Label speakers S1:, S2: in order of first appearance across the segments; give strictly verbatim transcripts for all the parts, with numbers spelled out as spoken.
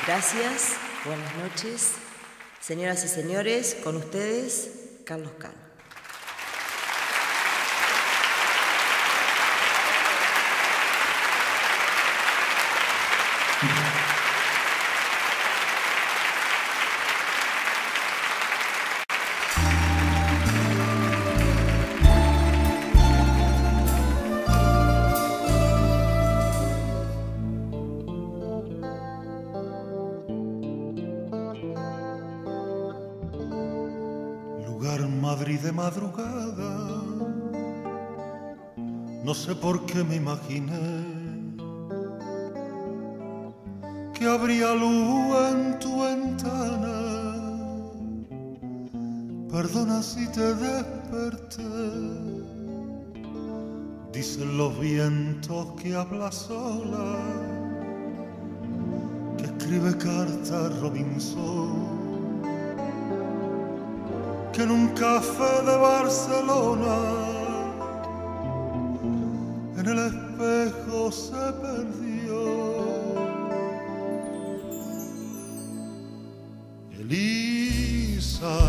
S1: Gracias, buenas noches. Señoras y señores, con ustedes, Carlos Cano.
S2: Madrid de madrugada, no sé por qué me imaginé que habría luz en tu ventana. Perdona si te desperté, dicen los vientos que habla sola, que escribe cartas Robinson, que en un café de Barcelona en el espejo se perdió. Elisa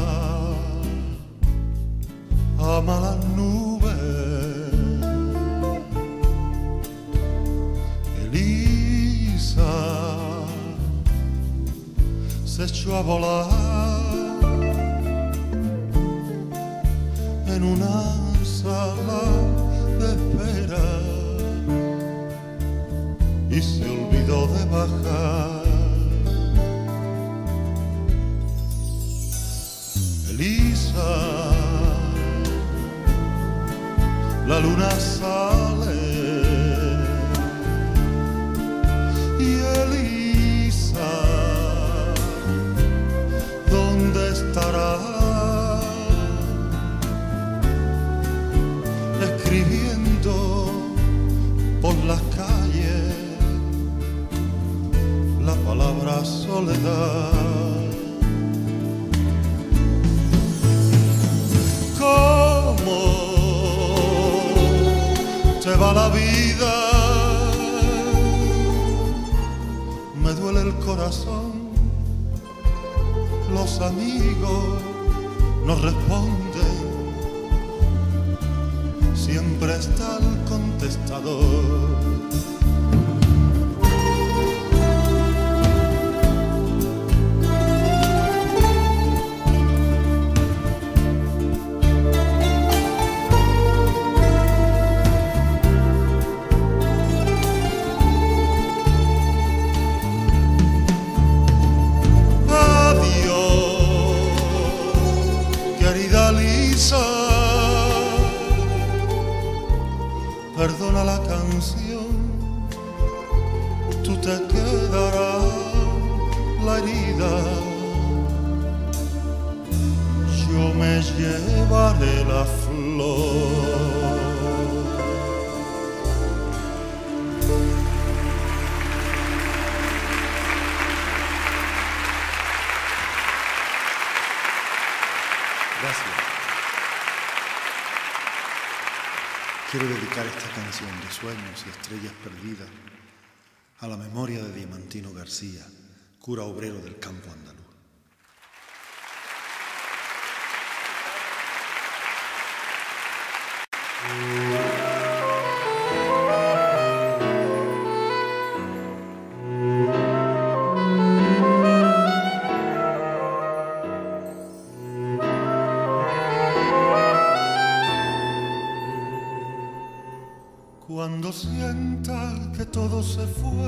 S2: ama las nubes, Elisa se echó a volar en una sala de espera y se olvidó de bajar. Elisa, la luna sale y Elisa, ¿dónde estará? Escribiendo por las calles la palabra soledad. ¿Cómo te va la vida? Me duele el corazón, los amigos no responden, siempre está el contestador. Adiós, querida Lisa, perdona la canción, tú te quedarás la herida, yo me llevaré la flor.
S3: Gracias. Quiero dedicar esta canción de sueños y estrellas perdidas a la memoria de Diamantino García, cura obrero del campo andaluz.
S2: Cuando sienta que todo se fue,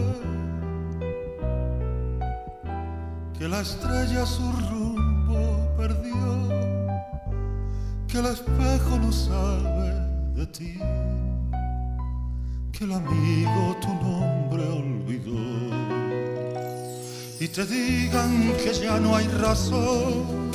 S2: que la estrella su rumbo perdió, que el espejo no sabe de ti, que el amigo tu nombre olvidó, y te digan que ya no hay razón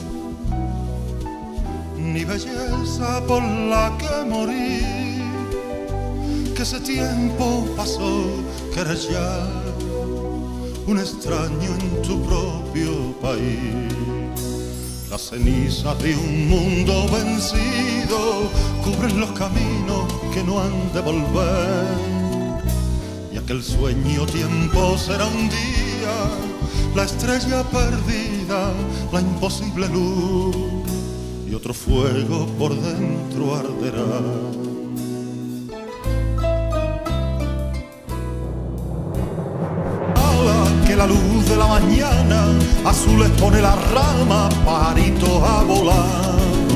S2: ni belleza por la que morir, que ese tiempo pasó, que eres ya un extraño en tu propio país. Las cenizas de un mundo vencido cubren los caminos que no han de volver, y aquel sueño tiempo será un día la estrella perdida, la imposible luz, y otro fuego por dentro arderá. Ala, que la luz de la mañana azules pone la rama, pajarito a volar.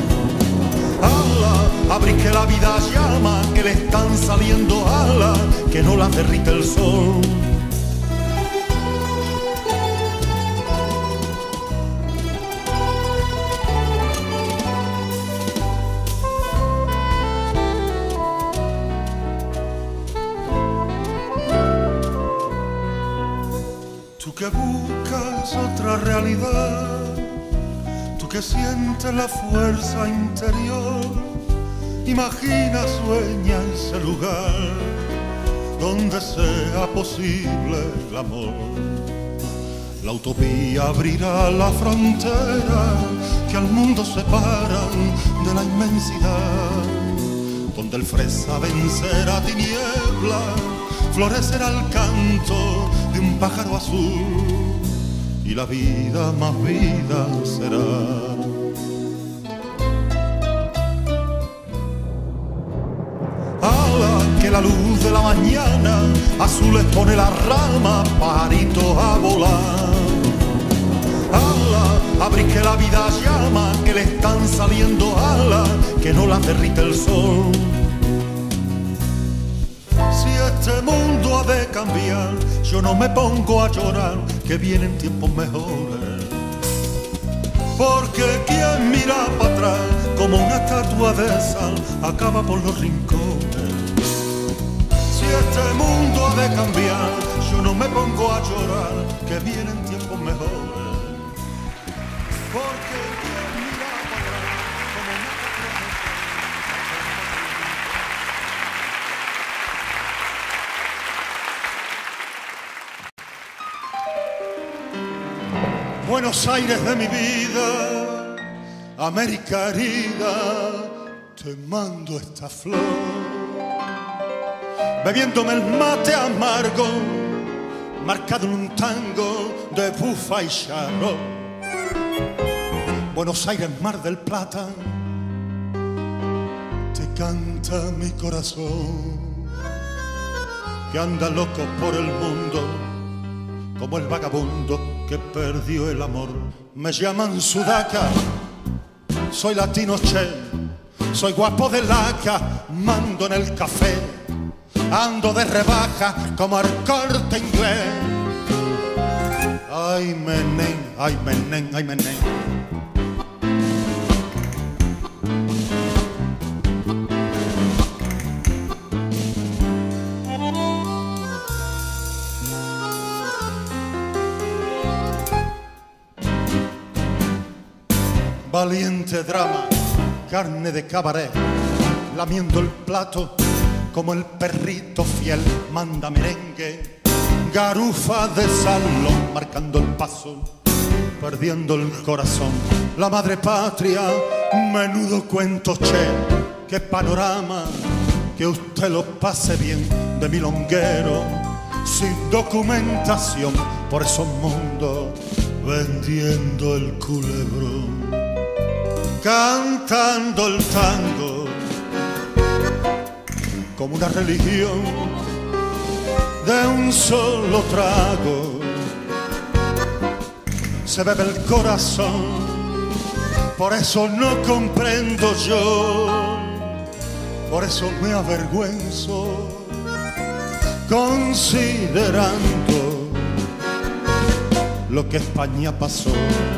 S2: Ala, abrir que la vida llama, que le están saliendo alas, que no las derrite el sol. Tú que buscas otra realidad, tú que sientes la fuerza interior, imagina, sueña ese lugar donde sea posible el amor. La utopía abrirá la frontera que al mundo separan de la inmensidad, donde el fresa vencerá tiniebla, florecerá el canto de un pájaro azul y la vida más vida será. Ala, que la luz de la mañana azules pone la rama, pajarito a volar. Ala, abrir que la vida llama, que le están saliendo alas, que no las derrite el sol. Si este mundo ha de cambiar, yo no me pongo a llorar, que vienen tiempos mejores. Porque quien mira para atrás como una estatua de sal acaba por los rincones. Si este mundo ha de cambiar, yo no me pongo a llorar, que vienen tiempos mejores. Porque quien mira para atrás como una estatua de sal. Buenos Aires de mi vida, América herida, te mando esta flor. Bebiéndome el mate amargo, marcado en un tango de bufa y charro. Buenos Aires, Mar del Plata, te canta mi corazón, que anda loco por el mundo como el vagabundo que perdió el amor. Me llaman Sudaca, soy latino che, soy guapo de laca, mando en el café, ando de rebaja como el Corte Inglés. Ay, menén, ay, menén, ay, menén. Valiente drama, carne de cabaret, lamiendo el plato como el perrito fiel, manda merengue, garufa de salón, marcando el paso, perdiendo el corazón. La madre patria, menudo cuento che, qué panorama, que usted lo pase bien de milonguero, sin documentación, por esos mundos, vendiendo el culebrón. Cantando el tango como una religión de un solo trago, se bebe el corazón, por eso no comprendo yo, por eso me avergüenzo, considerando lo que España pasó.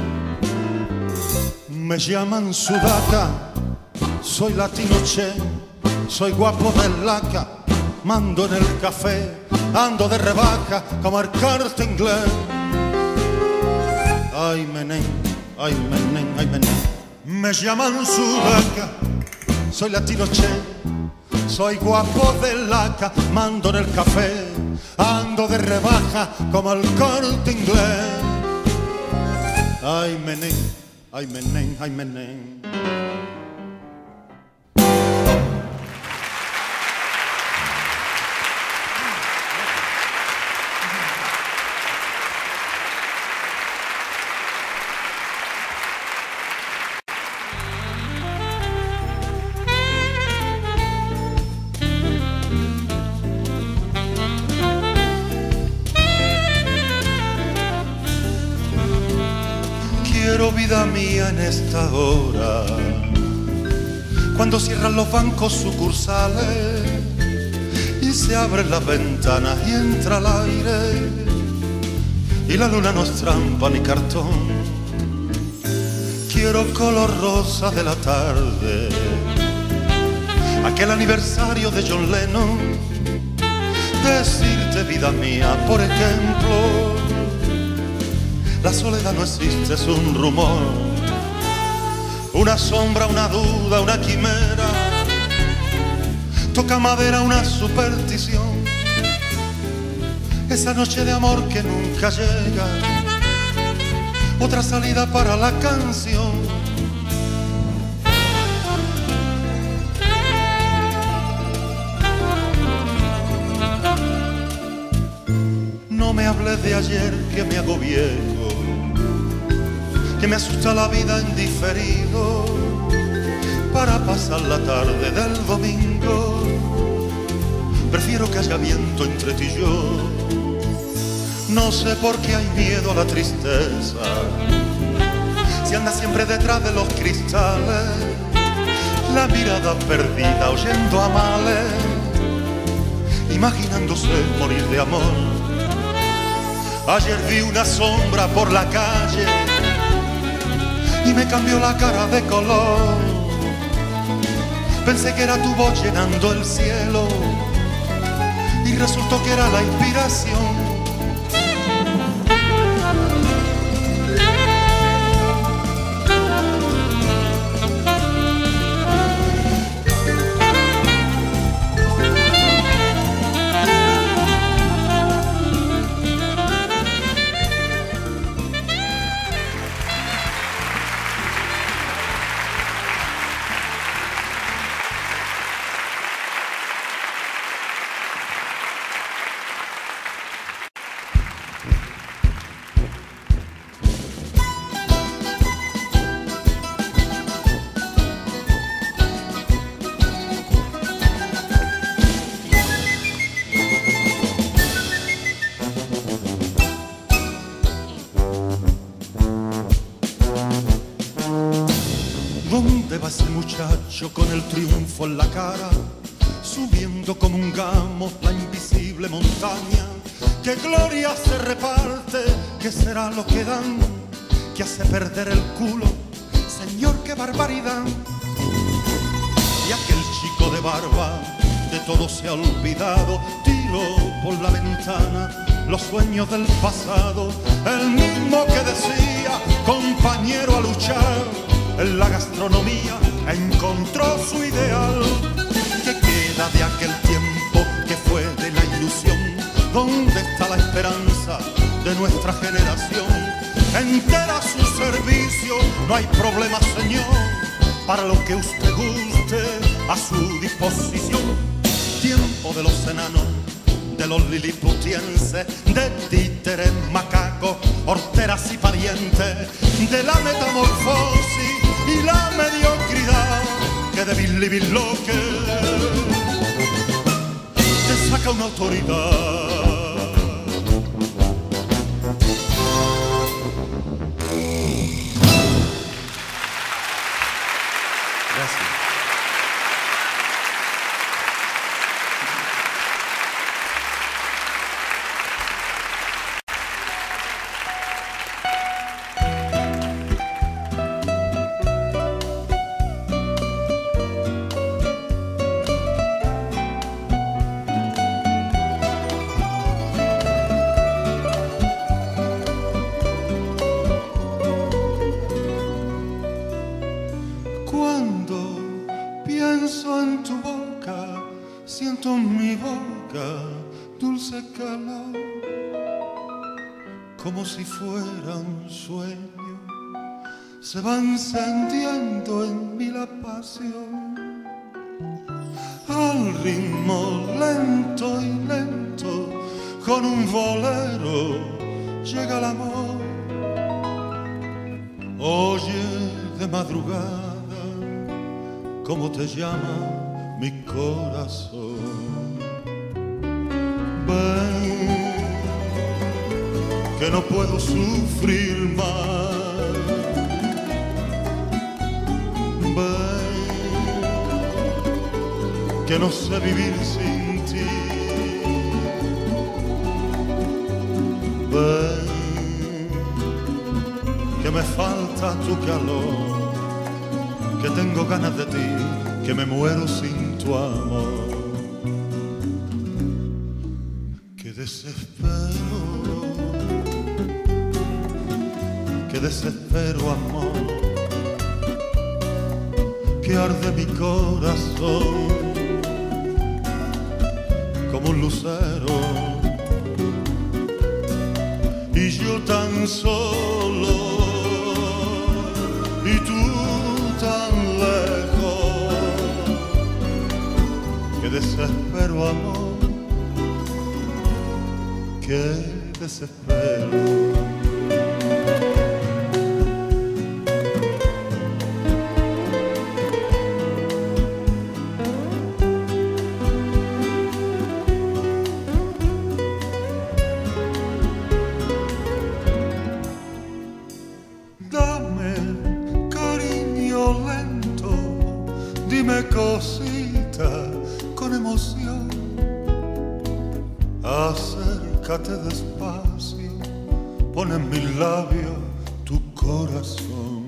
S2: Me llaman Sudaca, soy latino che, soy guapo de laca, mando en el café, ando de rebaja como el Corte Inglés. Ay, menén, ay, menén, ay, menén. Me llaman Sudaca, soy latino che, soy guapo de laca, mando en el café, ando de rebaja como el Corte Inglés. Ay, menén, ay, menén, ay, menén. vida mía en esta hora, cuando cierran los bancos sucursales y se abren las ventanas y entra el aire y la luna no es trampa ni cartón. Quiero color rosa de la tarde, aquel aniversario de John Lennon, decirte vida mía, por ejemplo, la soledad no existe, es un rumor, una sombra, una duda, una quimera, toca madera, una superstición, esa noche de amor que nunca llega, otra salida para la canción. No me hables de ayer que me hago viejo, que me asusta la vida en diferido, para pasar la tarde del domingo prefiero que haya viento entre ti y yo. No sé por qué hay miedo a la tristeza, si anda siempre detrás de los cristales, la mirada perdida oyendo a males, imaginándose morir de amor. Ayer vi una sombra por la calle y me cambió la cara de color. Pensé que era tu voz llenando el cielo y resultó que era la inspiración. ¿Dónde va ese muchacho con el triunfo en la cara, subiendo como un gamo la invisible montaña? ¿Qué gloria se reparte? ¿Qué será lo que dan? ¿Qué hace perder el culo? Señor, qué barbaridad. Y aquel chico de barba, de todo se ha olvidado, tiró por la ventana los sueños del pasado. El mismo que decía, compañero a luchar, en la gastronomía encontró su ideal. ¿Qué queda de aquel tiempo que fue de la ilusión? ¿Dónde está la esperanza de nuestra generación? Entera a su servicio, no hay problema, señor, para lo que usted guste, a su disposición. Tiempo de los enanos, de los liliputienses, de títeres, macacos, horteras y parientes, de la metamorfosis y la mediocridad que de Billy Bill Locker te saca una autoridad. Gracias. Pienso en tu boca, siento en mi boca dulce calor, como si fuera un sueño, se va encendiendo en mí la pasión. Al ritmo lento y lento, con un bolero llega el amor. Oye de madrugada, ¿cómo te llama mi corazón? Ven, que no puedo sufrir más. que no sé vivir sin ti. Ven, que me falta tu calor, que tengo ganas de ti, que me muero sin tu amor. Que desespero, que desespero amor, que arde mi corazón como un lucero, y yo tan solo y tú tan lejos. Que desespero amor, que desespero. Cosita con emoción, acércate despacio, pon en mis labios tu corazón.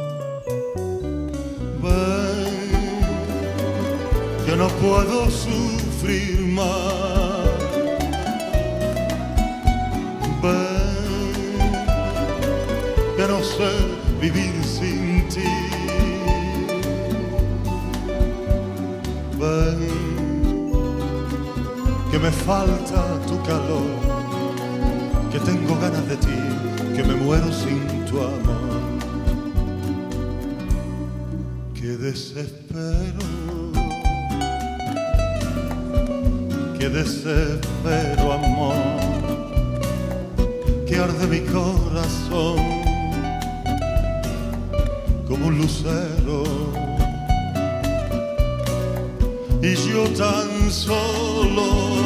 S2: Ven, yo no puedo sufrir más. Ven, yo no sé vivir sin ti. Ven, que me falta tu calor, que tengo ganas de ti, que me muero sin tu amor. Que desespero, que desespero amor, que arde mi corazón como un lucero, y yo tan solo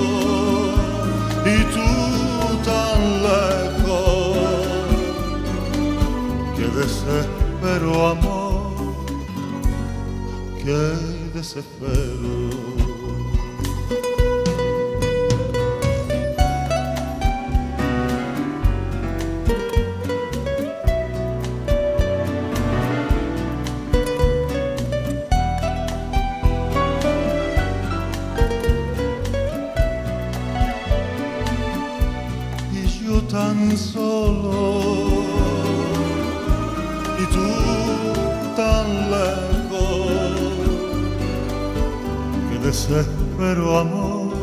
S2: y tú tan lejos. Que desespero amor, que desespero. Tan solo y tú tan lejos. Que desespero amor,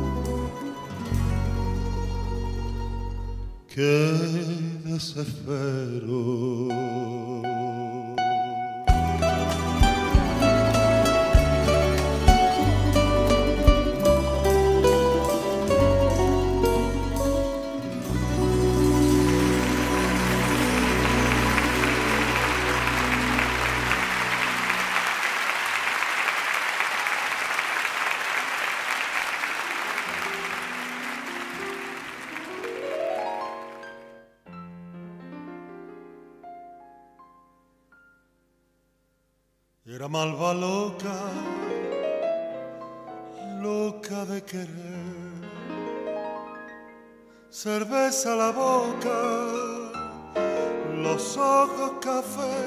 S2: que desespero. Era malva loca, loca de querer, cerveza a la boca, los ojos café,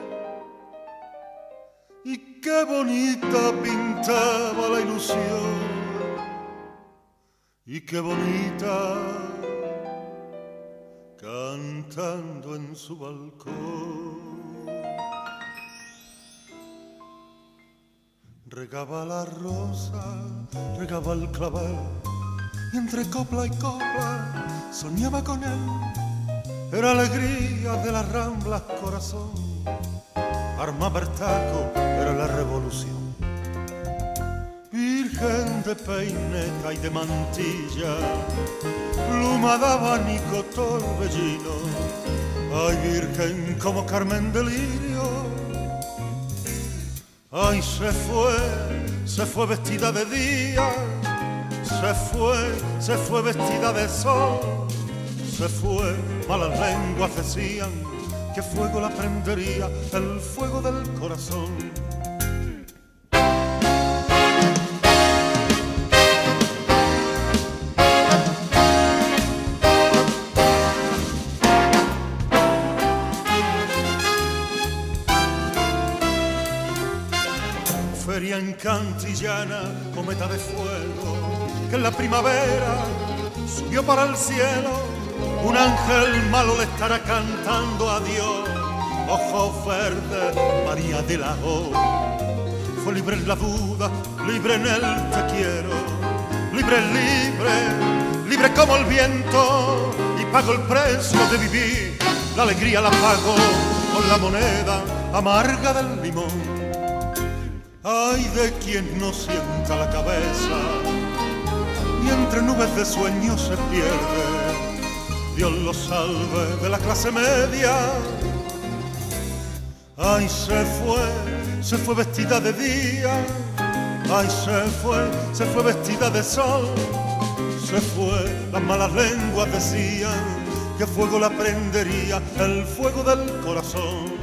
S2: y qué bonita pintaba la ilusión, y qué bonita cantando en su balcón. Regaba la rosa, regaba el clavel, y entre copla y copla soñaba con él. Era alegría de las ramblas corazón, arma bertaco era la revolución. Virgen de peineta y de mantilla, pluma de abanico torbellino. Ay, virgen como Carmen de Lirio. Ay, se fue, se fue vestida de día, se fue, se fue vestida de sol, se fue, malas lenguas decían que fuego la prendería, el fuego del corazón. en Cantillana, cometa de fuego, que en la primavera subió para el cielo, un ángel malo le estará cantando a Dios. Ojos verdes, María de la O, fue libre en la duda, libre en el te quiero, libre, libre, libre como el viento, y pago el precio de vivir, la alegría la pago con la moneda amarga del limón. Ay de quien no sienta la cabeza y entre nubes de sueño se pierde. Dios lo salve de la clase media. Ay, se fue, se fue vestida de día. Ay, se fue, se fue vestida de sol. Se fue, las malas lenguas decían que fuego la prendería, el fuego del corazón.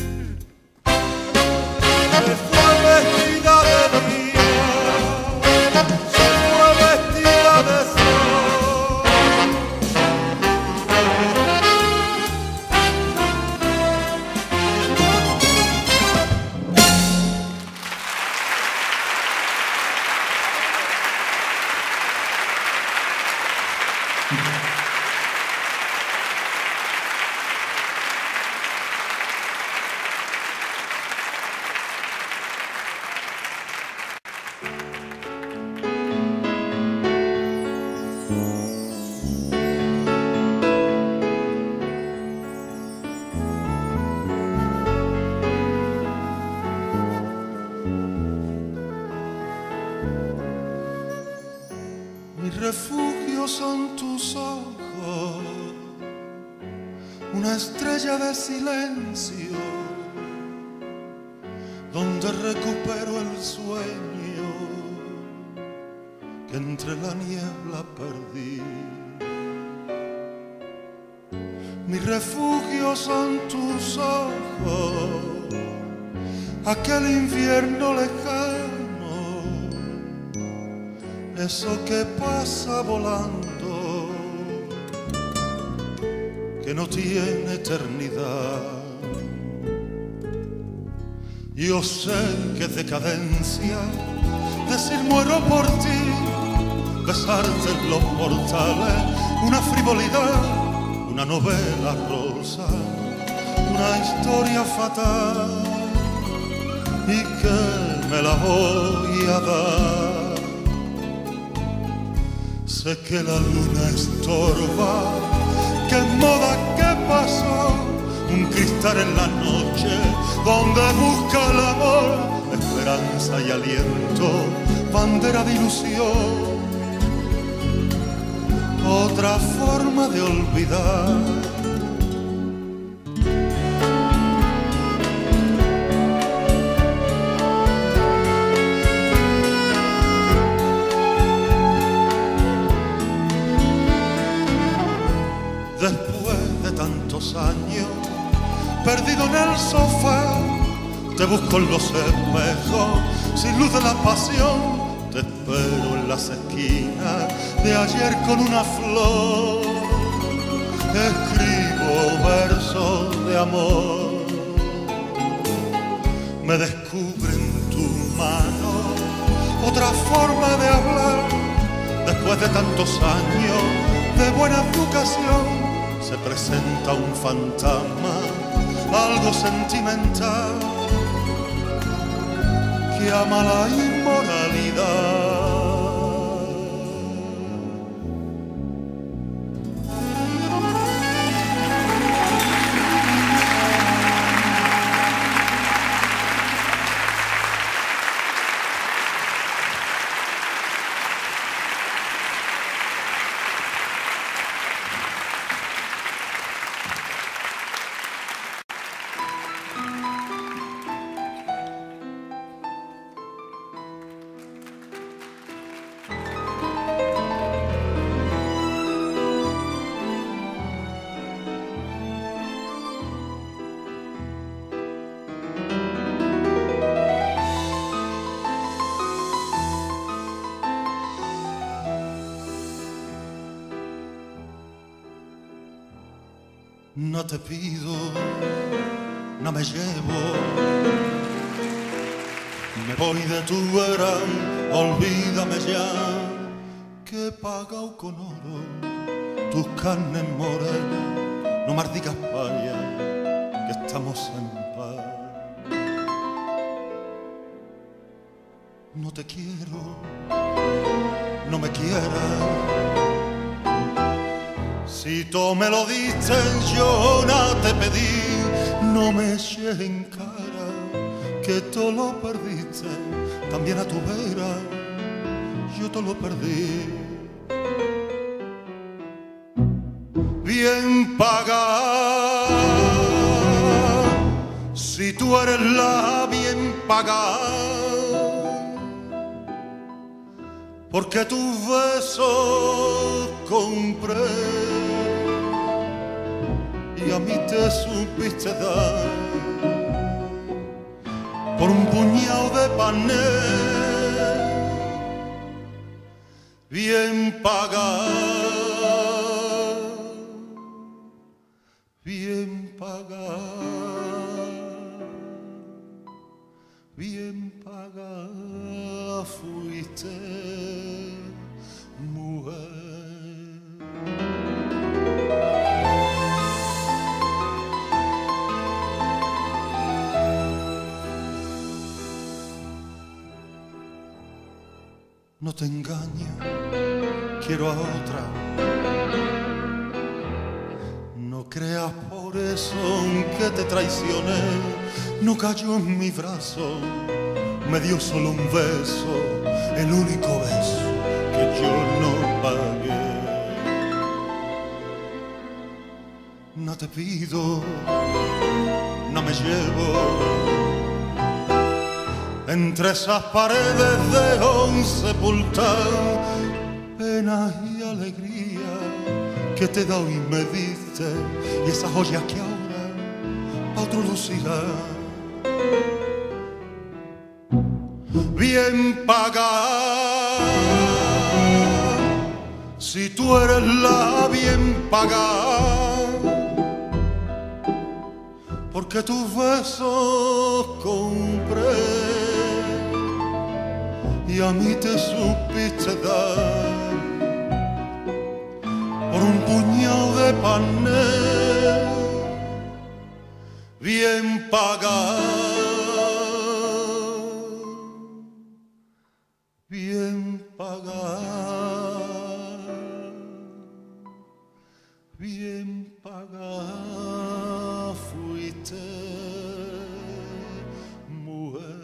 S2: Se fue vestida de día, se fue vestida de sol. Mi refugio son tus ojos, una estrella de silencio, donde recupero el sueño que entre la niebla perdí. Mi refugio son tus ojos, aquel infierno lejano, eso que pasa volando, que no tiene eternidad. Yo sé que es decadencia decir muero por ti, besarte en los portales, una frivolidad, una novela rosa, una historia fatal, y que me la voy a dar. Sé que la luna estorba, que moda que pasó, un cristal en la noche donde busca el amor, esperanza y aliento, bandera de ilusión, otra forma de olvidar. Después de tantos años, perdido en el sofá, te busco en los espejos, sin luz de la pasión, te espero en las esquinas de ayer con una flor, escribo versos de amor, me descubre en tu mano otra forma de hablar, después de tantos años de buena educación, se presenta un fantasma, algo sentimental, que ama la inmoralidad. No te pido, no me llevo, Me voy de tu vera, olvídame ya, que he pagado con oro tus carnes morenas. No más digas vaya, que estamos en paz. No te quiero, no me quieras. Si tú me lo diste, yo no te pedí. No me eches en cara que tú lo perdiste. También a tu vera yo te lo perdí. Bien pagada, si tú eres la bien pagada, porque tus besos compré y a mí te supiste dar por un puñado de panel. Bien pagada, bien pagada, bien pagada fuiste, mujer. No te engaño, quiero a otra. No creas por eso que te traicioné. No cayó en mi brazo, me dio solo un beso, el único beso que yo no pagué. No te pido, no me llevo entre esas paredes de un sepultado penas y alegría que te he dado y me diste, y esas joyas que ahora pa' otro lucirá. Bien pagada, si tú eres la bien pagada, porque tus besos compré y a mí te supiste dar por un puñado de panel. Bien pagada, bien pagada, bien pagada fuiste, mujer.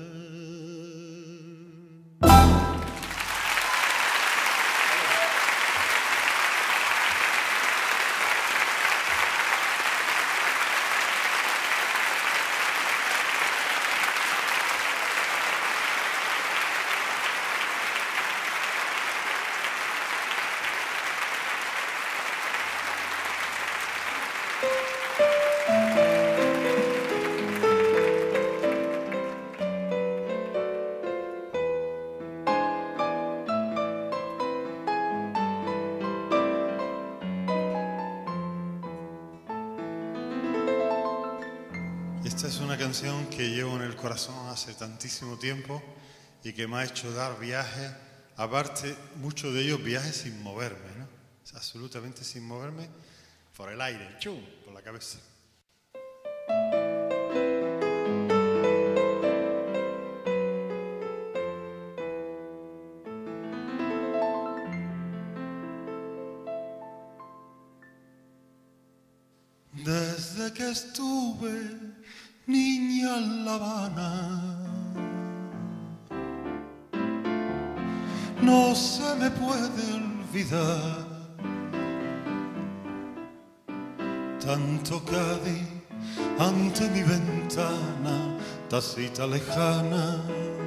S3: Esta es una canción que llevo en el corazón hace tantísimo tiempo y que me ha hecho dar viajes, aparte muchos de ellos viajes sin moverme, ¿no? O sea, absolutamente sin moverme, por el aire, ¡chum!, por la cabeza.
S2: Desde que estuve niña en La Habana, no se me puede olvidar tanto Cádiz ante mi ventana, tacita lejana.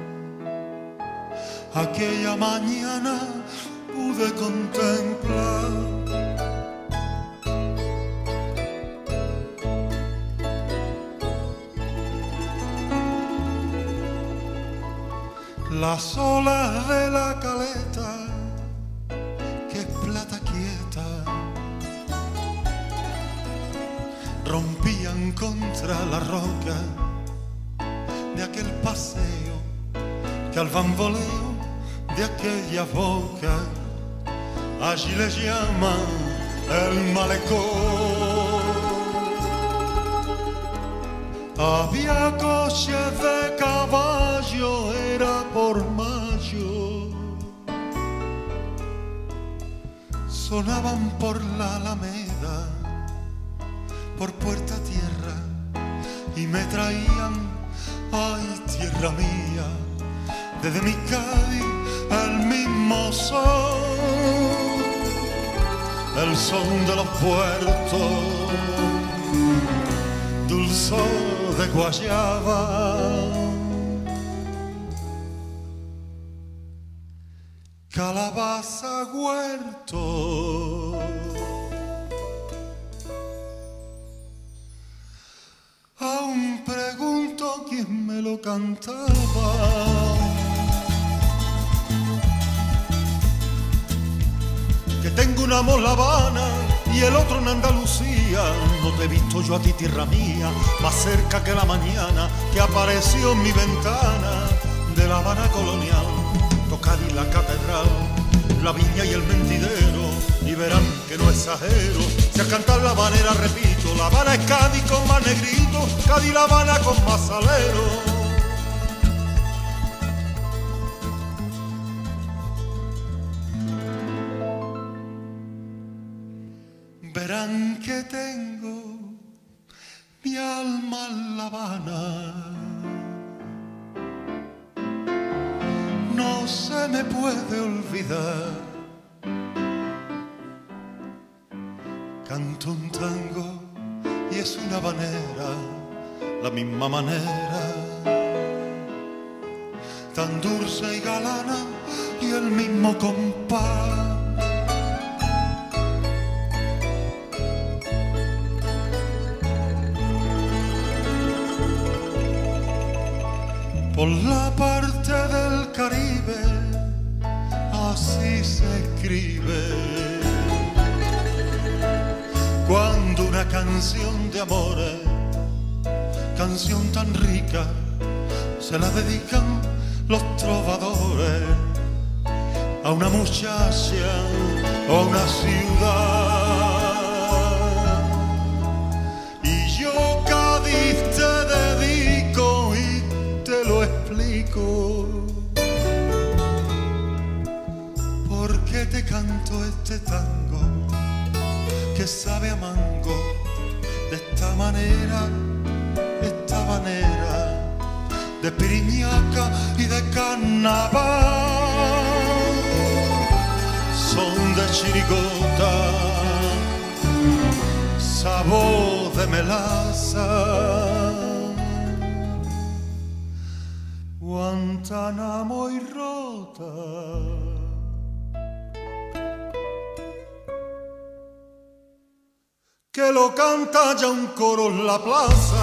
S2: Aquella mañana pude contemplar las olas de la caleta, que es plata quieta, rompían contra la roca de aquel paseo que al bamboleo de aquella boca allí le llaman el malecón. Había coches de caballo, era por mayo, sonaban por la Alameda, por Puerta Tierra, y me traían, ay, tierra mía, desde mi Cádiz el mismo son, el son de los puertos, dulzor de guayaba, calabaza, huerto. Aún pregunto quién me lo cantaba. Que tengo un amor La Habana y el otro en Andalucía. No te he visto yo a ti, tierra mía, más cerca que la mañana que apareció en mi ventana de La Habana colonial. Cádiz, la catedral, la viña y el mentidero, y verán que no exagero. Si al cantar La Habanera repito, La Habana es Cádiz con más negrito, Cádiz La Habana con más salero. Verán que tengo mi alma en La Habana, no se me puede olvidar. Canto un tango y es una habanera, la misma manera, tan dulce y galana y el mismo compás. Por la parte del Caribe, así se escribe. Cuando una canción de amores, canción tan rica, se la dedican los trovadores a una muchacha o a una ciudad. Y yo, Cádiz, te dedico y te lo explico, porque te canto este tango que sabe a mango, de esta manera, esta manera, de piriñaca y de carnaval, son de chirigota, sabor de melaza, Guantánamo y Rota. Que lo canta ya un coro en la plaza.